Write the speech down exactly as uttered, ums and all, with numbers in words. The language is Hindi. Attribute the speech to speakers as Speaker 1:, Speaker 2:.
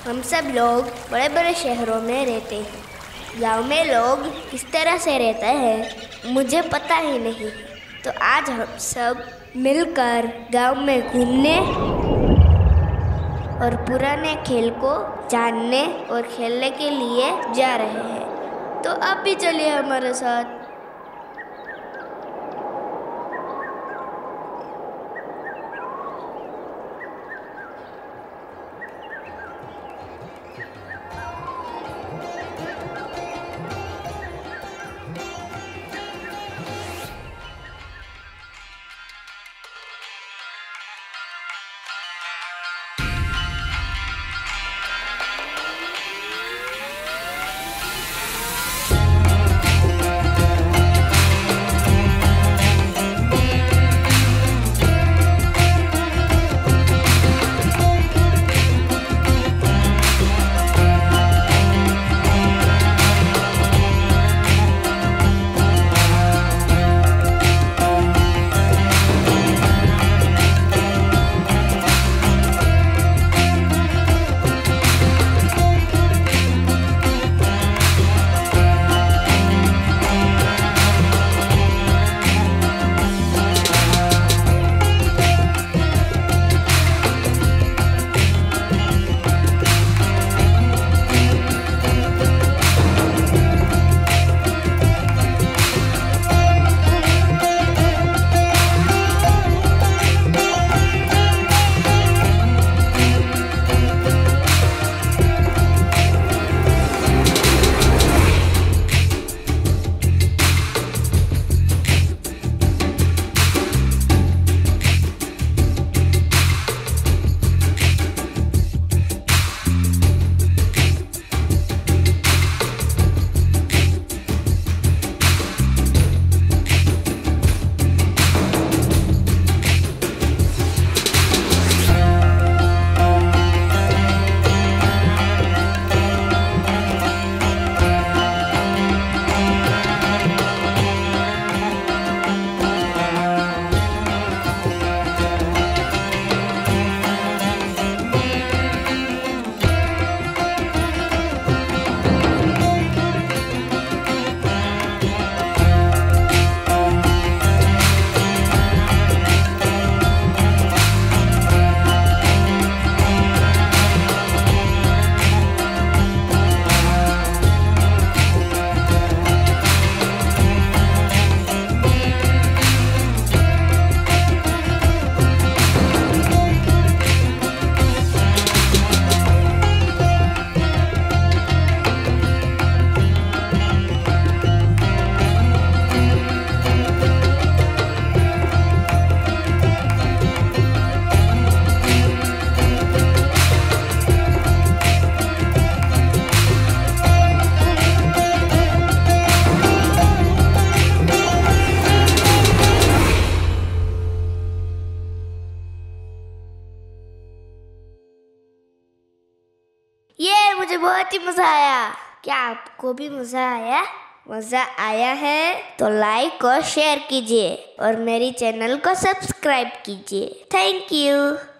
Speaker 1: हम सब लोग बड़े बड़े शहरों में रहते हैं। गांव में लोग किस तरह से रहते हैं मुझे पता ही नहीं। तो आज हम सब मिलकर गांव में घूमने और पुराने खेल को जानने और खेलने के लिए जा रहे हैं। तो आप भी चलिए हमारे साथ। ये मुझे बहुत ही मज़ा आया। क्या आपको भी मज़ा आया? मज़ा आया है तो लाइक और शेयर कीजिए और मेरी चैनल को सब्सक्राइब कीजिए। Thank you.